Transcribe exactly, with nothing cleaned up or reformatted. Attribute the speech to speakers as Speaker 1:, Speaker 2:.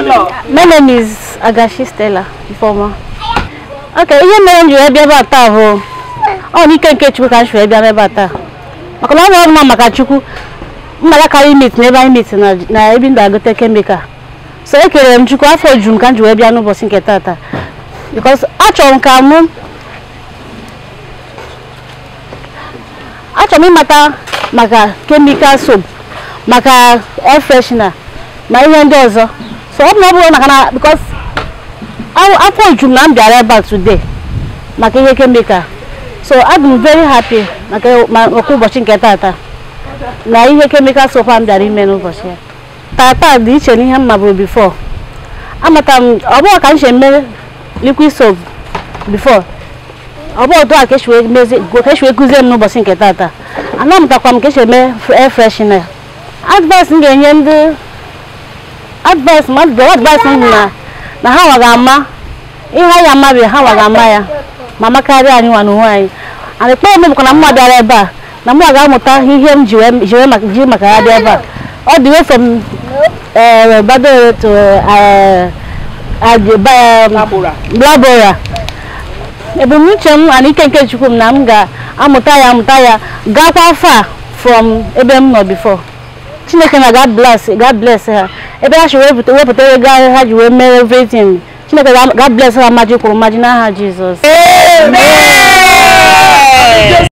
Speaker 1: My name is Agashi Stella, former. Okay, you know you have about Tavo. Oh, you can catch you can show you about that. Makala mama kachuku. Malaka meet never meet na even the take maker. So I can chuku after June can't you be no bossing ketata. Because actually kamu actually mata maka chemical soap, maka air freshener. My windows. So I'm not going because I thought you not be about today. Maka chemical. So I'm very happy. Maka maku bossing ketata. Na ihe chemical soap am dari menu bossing. Tata di cheni ham mabro before. Amatam obo kan sheme liquid soap before. Obo do akeshwe mezi go keshwe kuzem no bossing ketata. Anam ta kwam kesheme air freshener. Advice ngenye ndi advice ma do advice na na ha waga ma ihe ya ma be ha waga ma ya mama kari ani wanu hwai ani pe me ko na mma biara eba na mma ga muta ihe m jiwe jiwe maka ji maka ya bia eba all the way from uh Badore to uh Badore ebe mu chem ani kenke chukwum na m ga amuta ya amuta ya ga kwa far from ebe m no before. Chineke na God bless, God bless her. Ebe a showe put we put we ga ha jiwe mere everything. Chineke God bless her magic imagine her Jesus. Amen.